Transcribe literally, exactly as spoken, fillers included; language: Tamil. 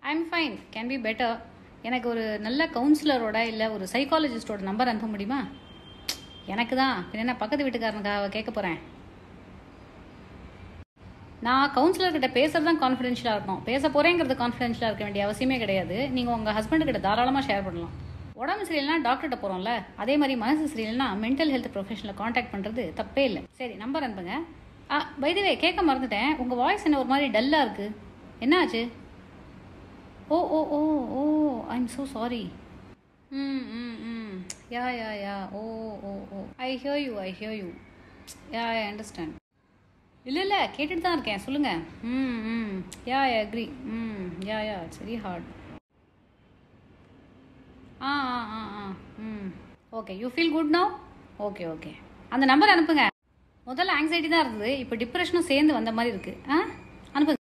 I'm fine, can be better. எனக்கு ஒரு நல்ல கவுன்சிலரோட இல்லை ஒரு சைக்காலஜிஸ்டோட நம்பர் அனுப்ப முடியுமா? எனக்கு தான் என்ன பக்கத்து வீட்டுக்காரனுக்காக கேட்க போகிறேன். நான் கவுன்சிலர்கிட்ட பேசுறது தான் கான்ஃபிடென்ஷியலாக இருக்கும். பேச போகிறேங்கிறது கான்ஃபிடென்ஷியலாக இருக்க வேண்டிய அவசியமே கிடையாது. நீங்கள் உங்கள் ஹஸ்பண்டுக்கிட்ட தாராளமாக ஷேர் பண்ணலாம். உடம்பு சரியில்லைனா டாக்டர்கிட்ட போகிறோம்ல, அதே மாதிரி மனசு சரியில்லைனா மென்டல் ஹெல்த் ப்ரொஃபஷனில் காண்டாக்ட் பண்ணுறது தப்பே இல்லை. சரி, நம்பர் அனுப்புங்க. ஆ, பை தி வே, கேட்க மறந்துட்டேன், உங்கள் வாய்ஸ் என்ன ஒரு மாதிரி டல்லாக இருக்குது, என்ன ஆச்சு? Oh oh oh oh I am so sorry. Hmm hmm hmm yeah yeah yeah oh oh oh I hear you I hear you yeah I understand. இல்லை இல்லை கேட்டுட்டு தான் இருக்கேன், சொல்லுங்கள். ம் hmm yeah I agree. Hmm yeah yeah it's very hard. Ah ah ah ah hmm okay, you feel good now? Okay okay, அந்த நம்பர் அனுப்புங்க. முதல்ல ஆங்ஸைட்டி தான் இருந்தது, இப்போ டிப்ரெஷனும் சேர்ந்து வந்த மாதிரி இருக்குது. ஆ, அனுப்புங்க.